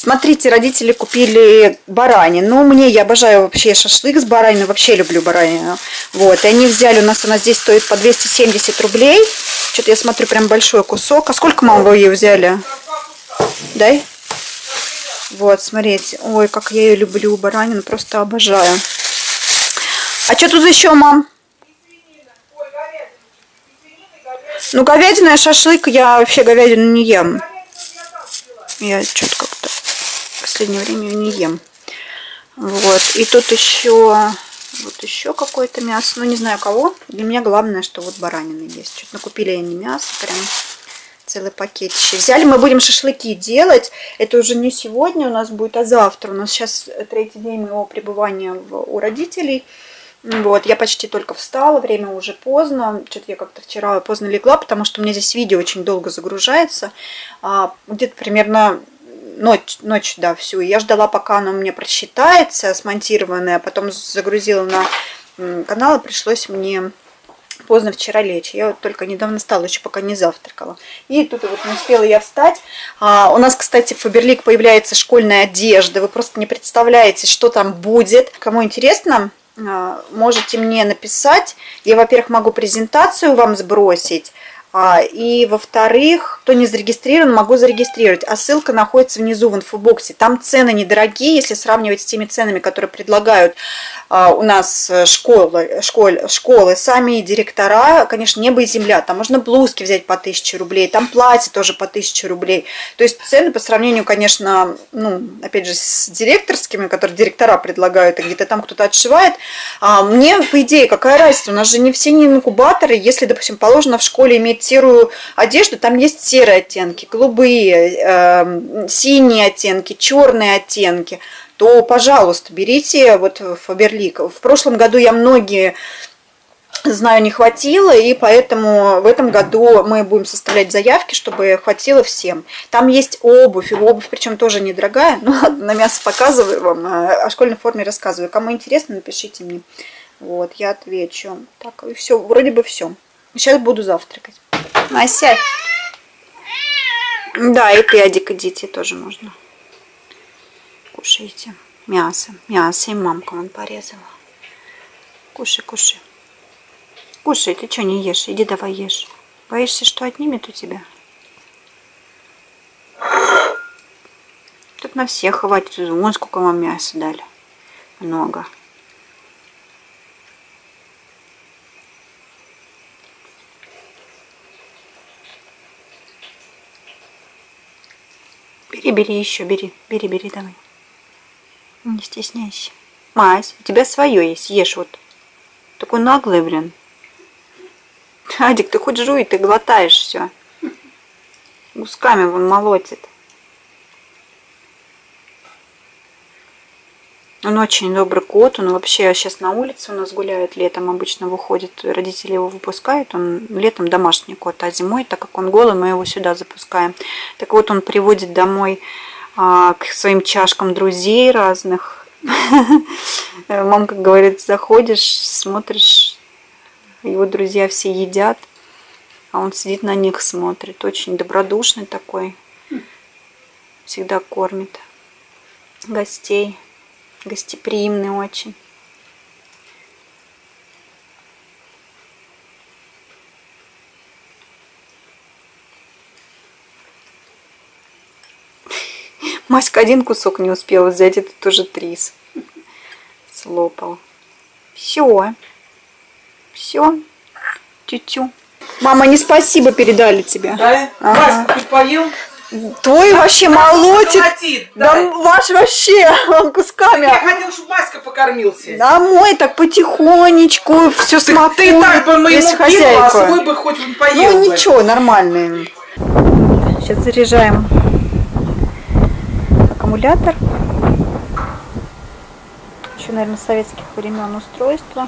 Смотрите, родители купили баранину. Я обожаю вообще шашлык с бараниной, вообще люблю баранину. Вот, и они взяли, у нас она здесь стоит по 270 рублей. Что-то я смотрю, прям большой кусок. А сколько, мама, вы ее взяли? Дай. Вот, смотрите. Ой, как я ее люблю, баранину, просто обожаю. А что тут еще, мам? Ну, говядина и шашлык, я вообще говядину не ем. Я что-то как-то в последнее время не ем. Вот, и тут еще, вот еще какое-то мясо. Ну, не знаю кого. Для меня главное, что вот баранина есть. Что-то накупили они мясо, прям целый пакет еще. Взяли, мы будем шашлыки делать. Это уже не сегодня у нас будет, а завтра. У нас сейчас 3-й день моего пребывания у родителей. Вот, я почти только встала, время уже поздно, что-то я как-то вчера поздно легла, потому что у меня здесь видео очень долго загружается, где-то примерно ночь, да, всю, и я ждала, пока оно у меня просчитается, смонтированное, потом загрузила на канал, и пришлось мне поздно вчера лечь, я вот только недавно встала, еще пока не завтракала, и тут вот не успела я встать. У нас, кстати, в Faberlic появляется школьная одежда, вы просто не представляете, что там будет, кому интересно, можете мне написать. Я, во-первых, могу презентацию вам сбросить. И, во-вторых, кто не зарегистрирован, могу зарегистрировать. А ссылка находится внизу в инфобоксе. Там цены недорогие, если сравнивать с теми ценами, которые предлагают у нас школы. Сами директора, конечно, небо и земля. Там можно блузки взять по 1000 рублей, там платье тоже по 1000 рублей. То есть цены по сравнению, конечно, опять же, с директорскими, которые директора предлагают, и где-то там кто-то отшивает. Мне, по идее, какая разница? У нас же не все не инкубаторы. Если, допустим, положено в школе иметь серую одежду, там есть серые оттенки, голубые, синие оттенки, черные оттенки, то, пожалуйста, берите вот Faberlic. В прошлом году я многие, знаю, не хватило, и поэтому в этом году мы будем составлять заявки, чтобы хватило всем. Там есть обувь, и обувь причем тоже недорогая. Ну ладно, на мясо показываю вам, о школьной форме рассказываю. Кому интересно, напишите мне. Вот, я отвечу. Так, и все, вроде бы все. Сейчас буду завтракать. Мася. Да, и прядик идите, тоже можно. Кушайте. Мясо. Мясо и мамка вон порезала. Кушай, кушай. Кушай, ты что не ешь? Иди давай ешь. Боишься, что отнимет у тебя? Тут на всех хватит. Вон сколько вам мяса дали. Много. Бери еще, бери, давай. Не стесняйся. Мась, у тебя свое есть, ешь вот. Такой наглый, блин. Адик, ты хоть жуй, ты глотаешь все. Кусками вон молотит. Он очень добрый кот, он вообще сейчас на улице у нас гуляет, летом обычно выходит, родители его выпускают, он летом домашний кот, а зимой, так как он голый, мы его сюда запускаем. Так вот, он приводит домой к своим чашкам друзей разных. Мамка говорит, заходишь, смотришь, его друзья все едят, а он сидит на них смотрит, очень добродушный такой, всегда кормит гостей. Гостеприимный очень. Маська один кусок не успела взять, это тоже 3 слопал. Все. Все. Тю-тю. Мама, не спасибо передали тебе. Да? Ага. Маська, ты поел? Твой вообще молотит. Да ваш вообще, он кусками. Я хотела, чтобы Маська покормился. Домой так потихонечку, все смотри. Ты так бы моему кинул, а свой бы хоть поел. Ну ничего, нормально. Сейчас заряжаем аккумулятор. Еще, наверное, советских времен устройство.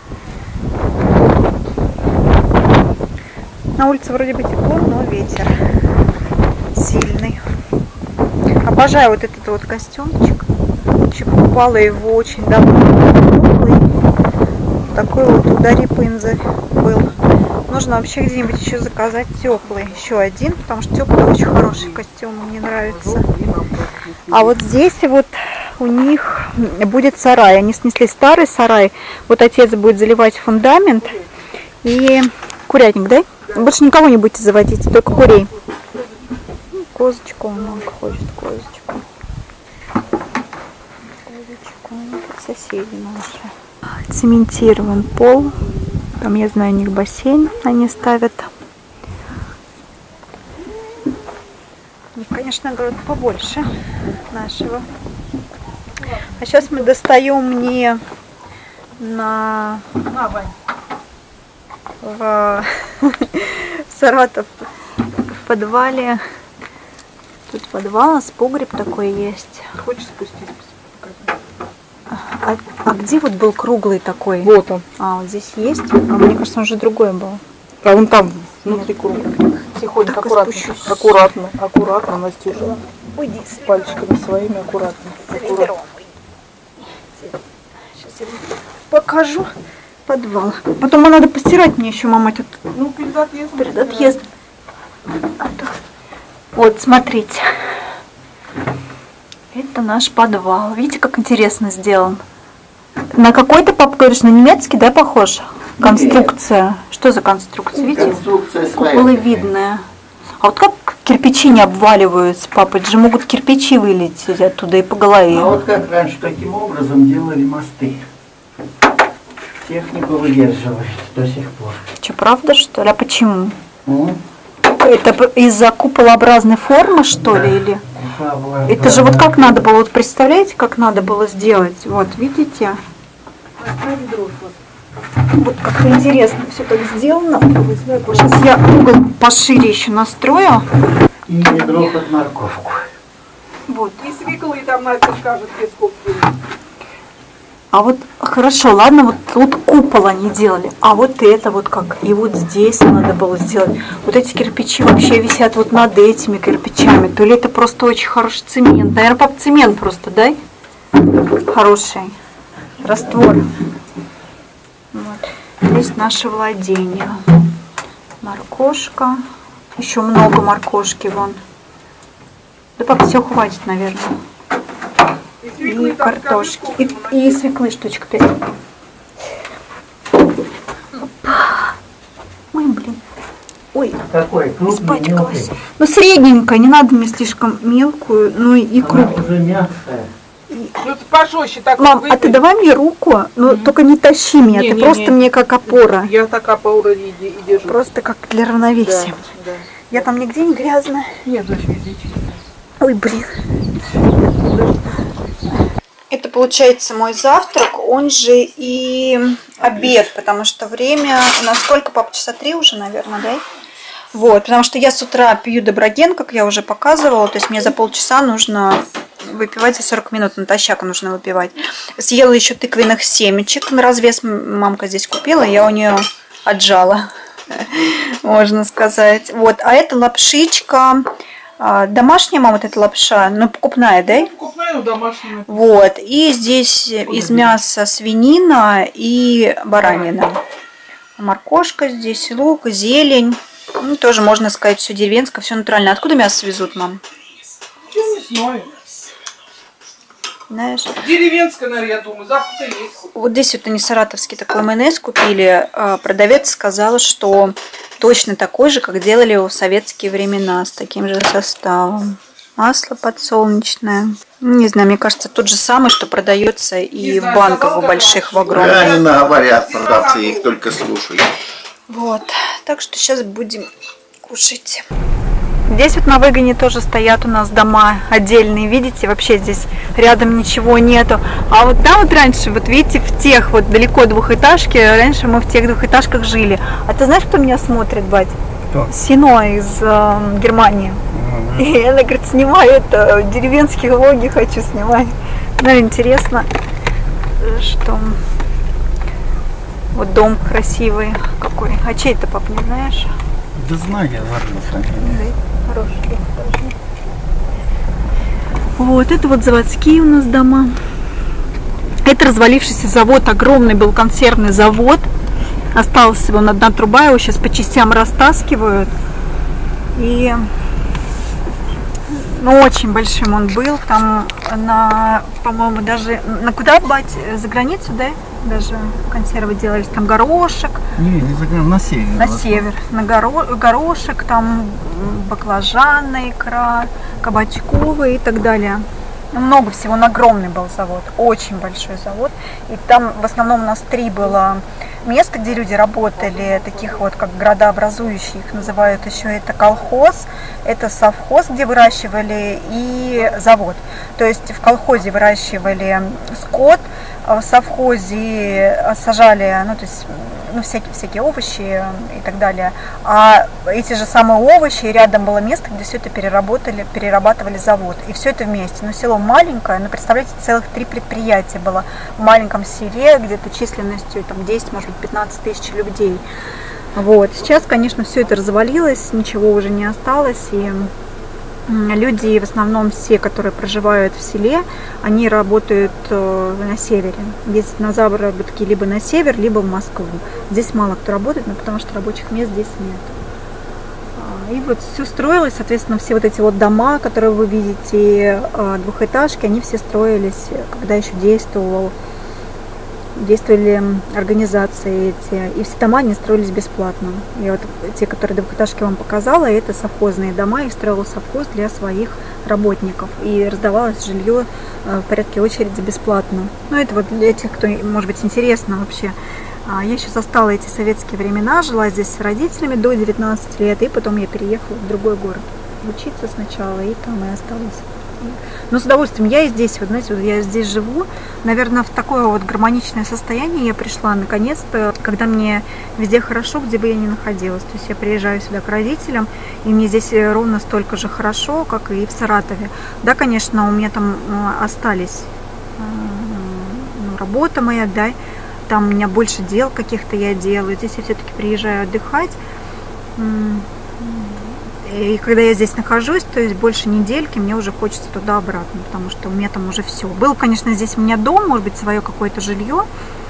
На улице вроде бы тепло, но ветер сильный. Обожаю вот этот вот костюмчик. Еще покупала его очень давно. Такой вот удари пынзы был. Нужно вообще где-нибудь еще заказать теплый. Еще один, потому что теплый очень хороший костюм. Мне нравится. А вот здесь вот у них будет сарай. Они снесли старый сарай. Вот отец будет заливать фундамент и курятник, да? Больше никого не будете заводить, только курей. Козочку, мамка хочет козочку. Козочку, соседи наши. Цементирован пол. Там, я знаю, у них бассейн они ставят. Конечно, город побольше нашего. А сейчас мы достаем мне в Саратов в подвале. Тут подвал, у нас погреб такой есть. Хочешь спуститься? А где вот был круглый такой? Вот он. А, вот здесь есть? А мне кажется, он уже другой был. А он там, внутри круга. Тихонько, Так, аккуратно. спущусь. Аккуратно, аккуратно, Настюша. Уйди, Пальчиками своими аккуратно. Аккуратно. Сейчас я вам покажу подвал. Потом надо постирать мне еще, мама, этот Ну, перед отъездом. перед отъездом. Вот, смотрите. Это наш подвал. Видите, как интересно сделан? На какой-то, папа, говоришь, на немецкий, да, похож? Конструкция. Что за конструкция? Видите? Конструкция Куполовидная. А вот как кирпичи не обваливаются, папа? Это же могут кирпичи вылететь оттуда и по голове. А вот как раньше таким образом делали мосты. Техника выдерживает до сих пор. Что, правда, что ли? А почему? Ну, Это из-за куполообразной формы, что ли? Или? Это же вот как надо было, вот представляете, как надо было сделать? Вот, видите? Вот как интересно все так сделано. Сейчас я угол пошире еще настрою. И не грохот морковку. Вот. И свеклы там Настя скажет, где сколько. А вот хорошо, ладно, вот тут купол они делали, а вот это вот как, и вот здесь надо было сделать. Вот эти кирпичи вообще висят вот над этими кирпичами. То ли это просто очень хороший цемент. Наверное, пап, цемент просто, дай? Хороший раствор. Вот. Здесь наше владение. Моркошка. Еще много моркошки вон. Да, пап, все хватит, наверное. И картошки. И свеклы штучек 5. Ой, блин. Ой, Какой? Крупный, испачкалась. мелкий? Ну, средненькая, не надо мне слишком мелкую, ну и Она крупную. уже мягкая. Ну, ты пожестче так. Мам, выпей. а ты давай мне руку, но только не тащи меня, Не, ты не, просто не. мне как опора. Я такая по уровню и держу. Просто как для равновесия. Да. Я там нигде не грязная. Нет, дочь, видите. Ой, блин. Это получается мой завтрак, он же и обед, потому что время, у нас сколько, папа, часа 3 уже, наверное, да? Вот, потому что я с утра пью Доброген, как я уже показывала, то есть мне за полчаса нужно выпивать, за 40 минут натощак нужно выпивать. Съела еще тыквенных семечек, на развес мамка здесь купила, я у нее отжала, можно сказать. Вот, а это лапшичка. Домашняя, мама, вот эта лапша, но покупная, да? Покупная, но домашняя. Вот, и здесь из мяса свинина и баранина. Моркошка здесь, лук, зелень. Ну, тоже можно сказать, все деревенское, все натурально. Откуда мясо везут, мам? Я не знаю. Знаешь? Деревенская, наверное, я думаю, запах-то есть. Вот здесь вот они саратовский такой майонез купили. Продавец сказал, что точно такой же, как делали в советские времена, с таким же составом. Масло подсолнечное. Не знаю, мне кажется, тот же самый, что продается и в банках в больших, в огромных. Правильно говорят продавцы, их только слушают. Вот, так что сейчас будем кушать. Здесь вот на выгоне тоже стоят у нас дома отдельные, видите, вообще здесь рядом ничего нету. А вот там вот раньше, вот видите, в тех вот далеко двухэтажки, раньше мы в тех двухэтажках жили. А ты знаешь, кто меня смотрит, бать? Кто? Сино из Германии. И она говорит, снимаю это, деревенские влоги хочу снимать. Ну, интересно, что... Вот дом красивый какой. А чей это, пап, не знаешь? Да знаю я, ладно. Хороший. Вот, это вот заводские у нас дома. Это развалившийся завод, огромный был консервный завод. Осталась всего одна труба, его сейчас по частям растаскивают. И Ну, очень большим он был. Там на, по-моему, даже на куда, бать, за границу, да? Даже консервы делались. Там горошек. Не за на север. На север. На горошек, там баклажанная икра, кабачковый и так далее. Много всего. Он огромный был завод. Очень большой завод. И там в основном у нас 3 было места, где люди работали, таких вот как градообразующие, их называют еще. Это колхоз, это совхоз, где выращивали, и завод. То есть в колхозе выращивали скот, в совхозе сажали, ну, то есть, ну, всякие овощи и так далее. А эти же самые овощи, рядом было место, где все это перерабатывали завод. И все это вместе. Но село маленькое, но представляете, целых 3 предприятия было в маленьком селе, где-то численностью там 10, может быть, 15 тысяч людей. Вот. Сейчас, конечно, все это развалилось, ничего уже не осталось. И люди, в основном все, которые проживают в селе, они работают на севере. Ездят на заработки либо на север, либо в Москву. Здесь мало кто работает, но потому что рабочих мест здесь нет. И вот все строилось, соответственно, все вот эти вот дома, которые вы видите, двухэтажки, они все строились, когда еще действовали организации эти, и все дома они строились бесплатно. И вот те, которые двухэтажки вам показала, это совхозные дома, их строил совхоз для своих работников, и раздавалось жилье в порядке очереди бесплатно. Ну, это вот для тех, кто, может быть, интересно вообще. Я еще застала эти советские времена, жила здесь с родителями до 19 лет, и потом я переехала в другой город учиться сначала, и там и осталась. Но с удовольствием. Я и здесь, вот знаете, вот я здесь живу, наверное, в такое вот гармоничное состояние я пришла наконец-то, когда мне везде хорошо, где бы я ни находилась. То есть я приезжаю сюда к родителям, и мне здесь ровно столько же хорошо, как и в Саратове. Да, конечно, у меня там остались работа моя, да, там у меня больше дел каких-то я делаю. Здесь я все-таки приезжаю отдыхать. И когда я здесь нахожусь, то есть больше недельки, мне уже хочется туда-обратно, потому что у меня там уже все. Был, конечно, здесь у меня дом, может быть, свое какое-то жилье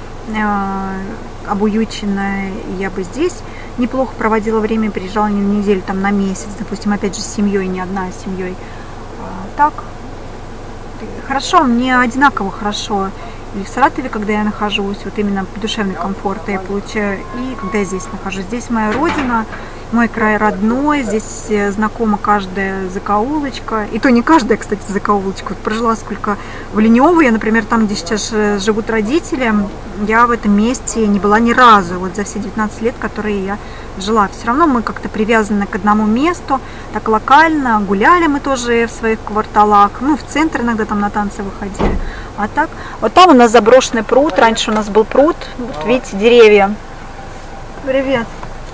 обуюченное, и я бы здесь неплохо проводила время, приезжала не на неделю, там на месяц, допустим, опять же с семьей, не одна, а с семьей. Так, хорошо, мне одинаково хорошо. И в Саратове, когда я нахожусь, вот именно душевный комфорт я получаю, и когда я здесь нахожусь. Здесь моя родина, мой край родной, здесь знакома каждая закоулочка. И то не каждая, кстати, закоулочка. Вот прожила сколько в Ленёво, я, например, там, где сейчас живут родители, я в этом месте не была ни разу, вот за все 19 лет, которые я жила. Все равно мы как-то привязаны к одному месту, так локально, гуляли мы тоже в своих кварталах, ну, в центр иногда там на танцы выходили. А так, вот там у нас заброшенный пруд, раньше у нас был пруд, вот видите, деревья. Привет.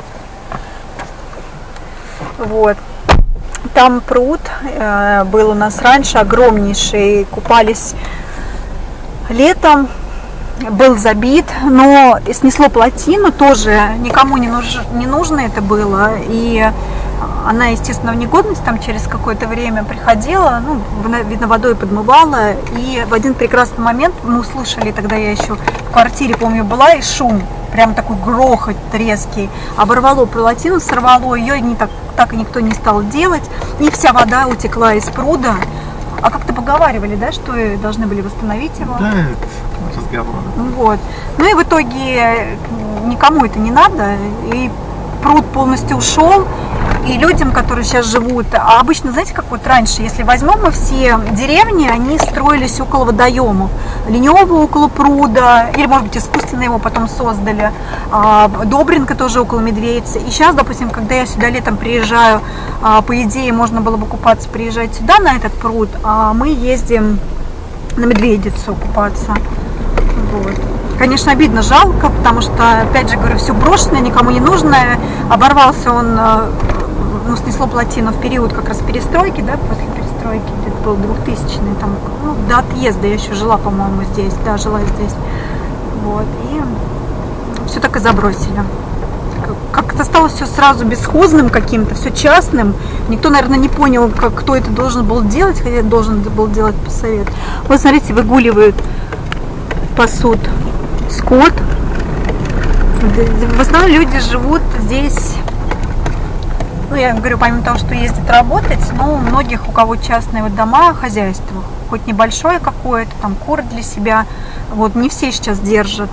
Вот, там пруд был у нас раньше огромнейший, купались летом, был забит, но снесло плотину, тоже никому не нужно это было, и она, естественно, в негодность там через какое-то время приходила, ну, видно, водой подмывала, и в один прекрасный момент мы услышали, тогда я еще в квартире, помню, была, и шум, прям такой грохот резкий, оборвало плотину, сорвало ее, так и никто не стал делать, и вся вода утекла из пруда. А как-то поговаривали, да, что должны были восстановить его? Да, это разговор. Вот. Ну и в итоге никому это не надо, и пруд полностью ушел. И людям, которые сейчас живут, а обычно, знаете, как вот раньше, если возьмем мы все деревни, они строились около водоемов. Ленёво около пруда, или, может быть, искусственно его потом создали. Добринка тоже около Медведицы. И сейчас, допустим, когда я сюда летом приезжаю, по идее, можно было бы купаться, приезжать сюда, на этот пруд, а мы ездим на Медведицу купаться. Вот. Конечно, обидно, жалко, потому что, опять же, говорю, все брошенное, никому не нужное. Оборвался он, ну, снесло плотину в период как раз перестройки, да, после перестройки, где-то был 2000-й, там, ну, до отъезда я еще жила, по-моему, здесь, да, жила здесь. Вот, и все так и забросили. Как-то стало все сразу бесхозным каким-то, все частным. Никто, наверное, не понял, кто это должен был делать, хотя должен был делать по совету. Вот, смотрите, выгуливают, пасут скот. В основном люди живут здесь Ну, я говорю, помимо того, что ездит работать, ну, у многих, у кого частные вот дома, хозяйство, хоть небольшое какое-то, там, кур для себя, вот, не все сейчас держат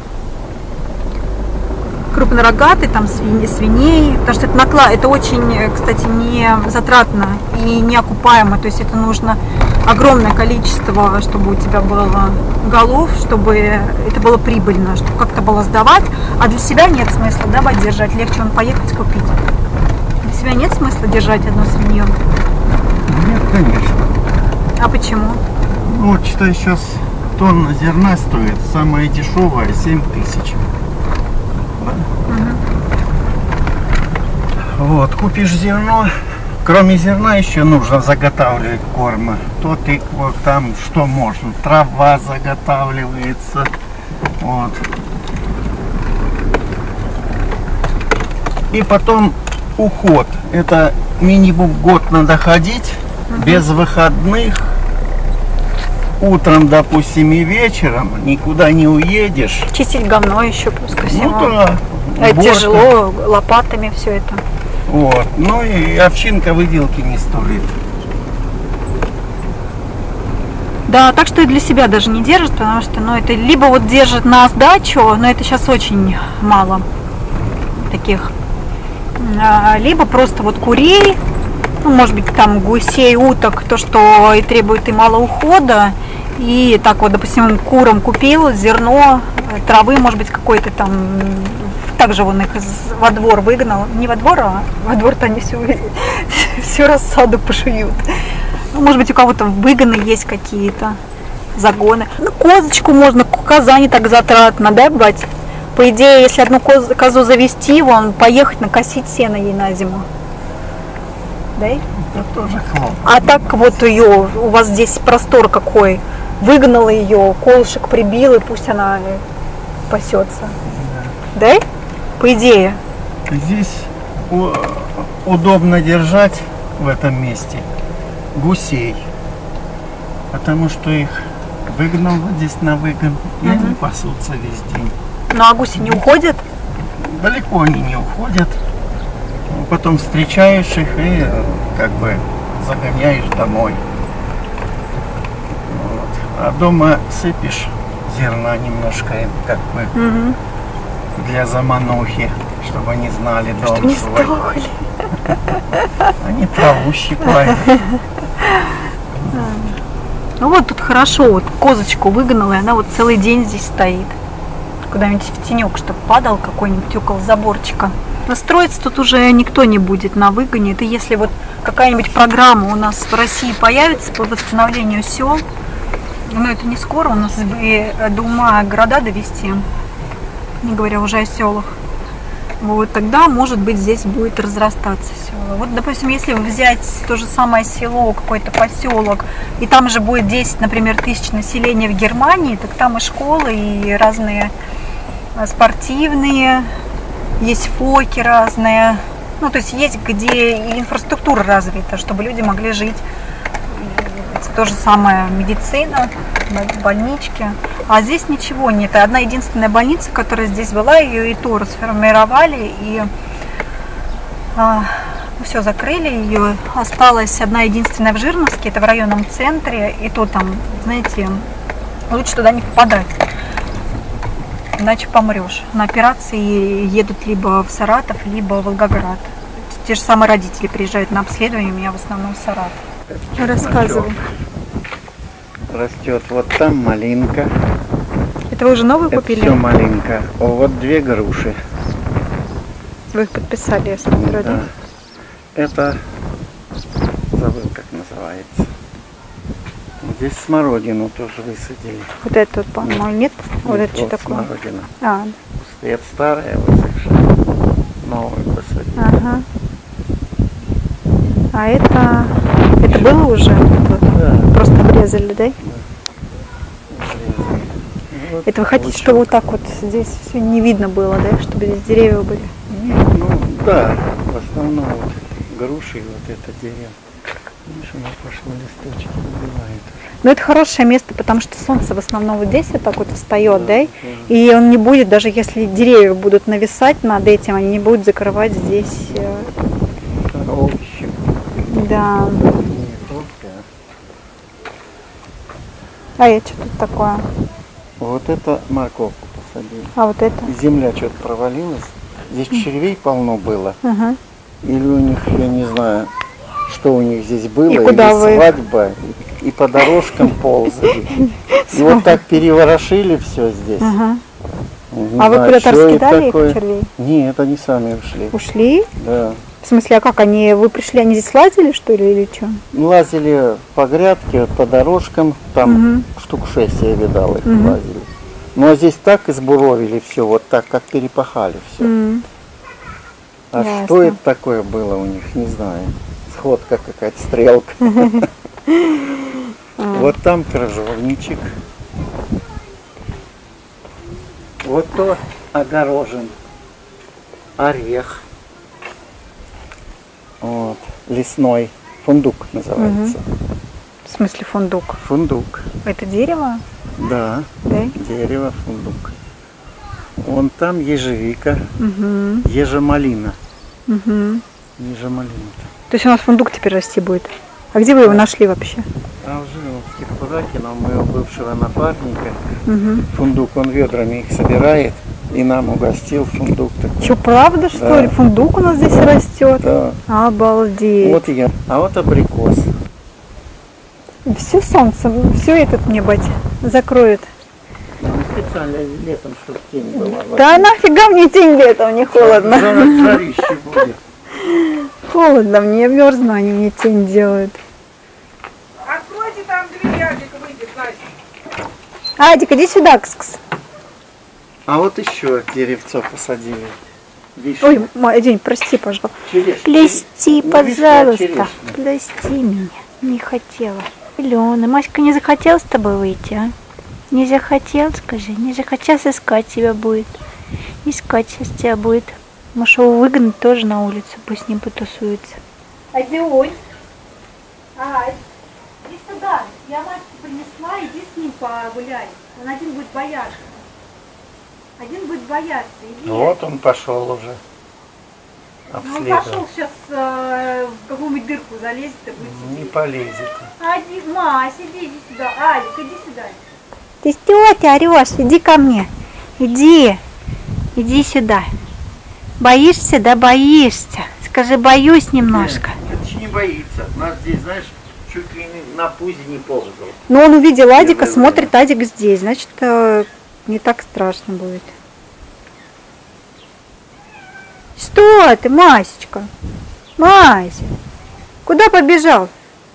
крупнорогатый, там, свиней, потому что это наклад, это очень, кстати, не затратно и не окупаемо, то есть это нужно огромное количество, чтобы у тебя было голов, чтобы это было прибыльно, чтобы как-то было сдавать, а для себя нет смысла, да, держать, легче он поехать купить. Для себя нет смысла держать одну свинью? Нет, конечно. А почему? Ну, вот считай, сейчас тонна зерна стоит, самая дешевая 7000. Вот, купишь зерно, кроме зерна еще нужно заготавливать корма. То тыква, там что можно, трава заготавливается. Вот. И потом уход. Это минимум год надо ходить, без выходных. Утром, допустим, и вечером никуда не уедешь. Чистить говно еще плюс ко всему. Ну да. Это уборка. тяжело, лопатами все это. Вот. Ну и овчинка выделки не стоит. Да, так что и для себя даже не держит, потому что, ну, это либо вот держит на сдачу, но это сейчас очень мало таких, либо просто вот курей, ну, может быть, там гусей, уток, то, что и требует и мало ухода, и так вот, допустим, курам купил зерно, травы, может быть, какой-то там, также он их во двор выгнал, не во двор, а во двор-то они всю рассаду пожуют. Ну, может быть, у кого-то выгоны есть какие-то, загоны. Ну, козочку можно, коза не так затратно, да, бать? По идее, если одну козу завести, вон, поехать накосить сено ей на зиму. Да? Это тоже хлоп. А так вот ее, у вас здесь простор какой, выгнала ее, колышек прибил, и пусть она пасется. Да? По идее. Здесь удобно держать в этом месте гусей, потому что их выгнал вот здесь на выгон, и они пасутся весь день. Ну а гуси не уходят? Далеко они не уходят. Потом встречаешь их и как бы загоняешь домой. Вот. А дома сыпешь зерна немножко им, как бы для заманухи, чтобы они знали дом Чтобы не свой. сдохли. Они траву щипают. Ну вот тут хорошо, вот козочку выгнала, и она вот целый день здесь стоит. Куда-нибудь в тенек, чтобы падал какой-нибудь около заборчика. Но строиться тут уже никто не будет на выгоне. Это если вот какая-нибудь программа у нас в России появится по восстановлению сел, но это не скоро, у нас до ума города довести, не говоря уже о селах. Вот тогда, может быть, здесь будет разрастаться село. Вот, допустим, если взять то же самое село, какой-то поселок, и там же будет 10, например, тысяч населения в Германии, так там и школы, и разные спортивные, есть фоки разные. Ну, то есть есть где и инфраструктура развита, чтобы люди могли жить. То же самое медицина, больнички. А здесь ничего нет. Одна единственная больница, которая здесь была, ее и то расформировали, и все, закрыли ее. Осталась одна единственная в Жирновске, это в районном центре, и то там, знаете, лучше туда не попадать, иначе помрешь. На операции едут либо в Саратов, либо в Волгоград. Те же самые родители приезжают на обследование, у меня в основном в Саратов. Рассказывай. Растет вот там малинка. Это вы уже новую Это купили? все малинка. О, вот 2 груши. Вы их подписали, я смотрю, да? Это забыл, как называется. Здесь смородину тоже высадили. Вот это вот, по-моему, нет? Вот это что вот такое? смородина. А, Это старая высохшая. Новую посадили. ага. А это было уже? Вот, Да. просто обрезали, да? Вот Это вы хотите, лучок. чтобы вот так вот здесь все не видно было, да? Чтобы здесь деревья были? Ну, да, в основном вот груши и вот это дерево. Видишь, оно пошло, листочки убивает уже. Но это хорошее место, потому что солнце в основном вот здесь вот так вот встает, да? И он не будет, даже если деревья будут нависать над этим, они не будут закрывать здесь Да. Не тонкая. А это что тут такое? Вот это морковку посадили. А вот это? Земля что-то провалилась. Здесь червей полно было. Ага. Или у них, я не знаю, что у них здесь было. И куда или вы? свадьба. И по дорожкам ползали. И вот так переворошили все здесь. Ага. Не А вы знаю, куда-то что это раскидали их, такое. червей? Нет, они сами ушли. Ушли? Да. В смысле, а как они? Вы пришли, они здесь лазили, что ли, или что? Лазили по грядке, по дорожкам. Там штук 6 я видал их лазили. Ну а здесь так избуровили все, вот так, как перепахали все. А Ясно. что это такое было у них, не знаю. Сходка какая-то, стрелка. Вот там крыжовничек. Вот то огорожен. Орех. Вот. Лесной. Фундук называется. В смысле фундук? Фундук. Это дерево? Да. Да? Дерево, фундук. Вон там ежевика. Угу. Ежемалина. Угу. Ежемалина-то. То есть у нас фундук теперь расти будет. А где вы его нашли вообще? А уже в Кирпураке, у моего бывшего напарника, Угу. фундук, он ведрами их собирает и нам угостил фундук такой. Что, правда, что ли? Фундук у нас здесь растет? Да. Обалдеть. Вот я. А вот абрикос. Все солнце, все этот мне батя закроет. Ну, специально летом, чтобы тень была. Да нафига мне тень летом, не холодно. Жарище будет. Холодно, мне мерзну, они мне тень делают. Откройте там дверь, Адик выйдет, Настя. Адик, иди сюда, кс-кс. А вот еще деревцо посадили. Вишня. Ой, мой день, прости, пожалуйста. Черешня. Плести, Ну, вишня, пожалуйста. черешня. Плести меня. Не хотела. Алена, Маська не захотела с тобой выйти, а? Не захотел, скажи. Не захотел, искать тебя будет. Искать сейчас тебя будет. Может, его выгнать тоже на улицу, пусть с ним потусуется. Адионь. Ай, иди сюда. Я Маську принесла, иди с ним погуляй. Он один будет бояться. Один будет бояться. Иди. Вот он пошел уже. Ну, он Обследовать. пошел сейчас в какую-нибудь дырку залезет и будет Не сидеть. полезет. Ади, Мась, иди сюда. Алик, иди сюда. Ты что ты орешь? Иди ко мне. Иди. Иди сюда. Боишься, да боишься. Скажи, боюсь немножко. Это ж не боится. Нас здесь, знаешь, чуть ли не на пузе не ползал. Но он увидел Адика, Первое смотрит, Адик здесь. Значит, не так страшно будет. Что ты, Масечка? Мася, куда побежал?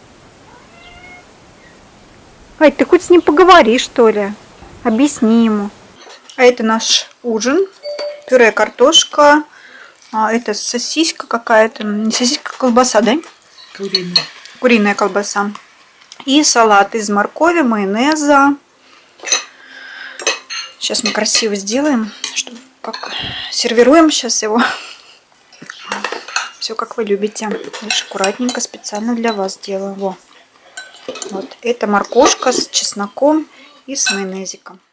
Ай, ты хоть с ним поговори, что ли? Объясни ему. А это наш ужин. Пюре картошка. А это сосиска какая-то. Не сосиска, а колбаса, да? Куриная. Куриная колбаса. И салат из моркови, майонеза. Сейчас мы красиво сделаем. Чтобы как сервируем сейчас его. Все как вы любите. Лишь аккуратненько, специально для вас делаю. Во. Вот. Это морковка с чесноком и с майонезиком.